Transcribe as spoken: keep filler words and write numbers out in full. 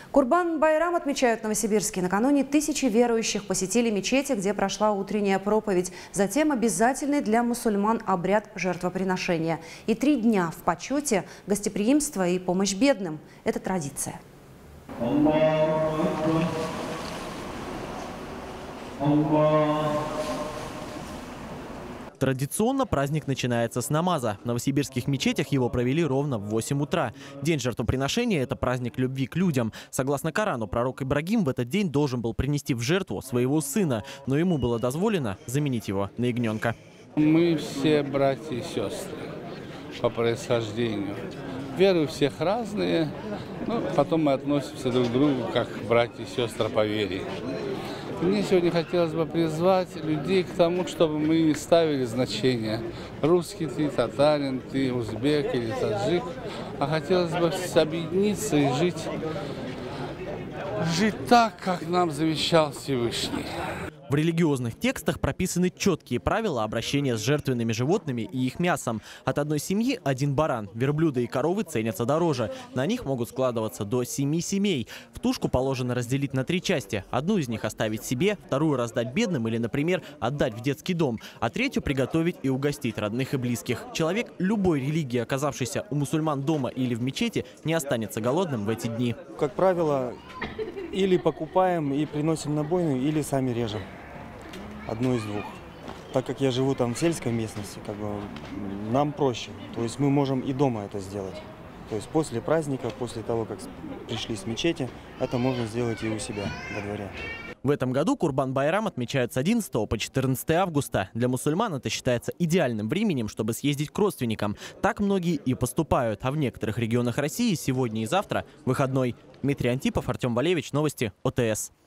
Курбан-Байрам отмечают в Новосибирске. Накануне тысячи верующих посетили мечети, где прошла утренняя проповедь. Затем обязательный для мусульман обряд жертвоприношения. И три дня в почете гостеприимство и помощь бедным. Это традиция. Традиционно праздник начинается с намаза. В новосибирских мечетях его провели ровно в восемь утра. День жертвоприношения – это праздник любви к людям. Согласно Корану, пророк Ибрагим в этот день должен был принести в жертву своего сына, но ему было дозволено заменить его на ягненка. Мы все братья и сестры по происхождению. Веры у всех разные, но потом мы относимся друг к другу как братья и сестры по вере. Мне сегодня хотелось бы призвать людей к тому, чтобы мы не ставили значения русский ты, татарин ты, узбек или таджик, а хотелось бы объединиться и жить, жить так, как нам завещал Всевышний. В религиозных текстах прописаны четкие правила обращения с жертвенными животными и их мясом. От одной семьи один баран. Верблюды и коровы ценятся дороже. На них могут складываться до семи семей. В тушку положено разделить на три части. Одну из них оставить себе, вторую раздать бедным или, например, отдать в детский дом, а третью приготовить и угостить родных и близких. Человек любой религии, оказавшийся у мусульман дома или в мечети, не останется голодным в эти дни. Как правило, или покупаем и приносим на бойню, или сами режем. Одно из двух. Так как я живу там в сельской местности, как бы нам проще. То есть мы можем и дома это сделать. То есть после праздника, после того, как пришли с мечети, это можно сделать и у себя во дворе. В этом году Курбан-Байрам отмечают с одиннадцатого по четырнадцатое августа. Для мусульман это считается идеальным временем, чтобы съездить к родственникам. Так многие и поступают. А в некоторых регионах России сегодня и завтра выходной. Дмитрий Антипов, Артем Валевич, новости ОТС.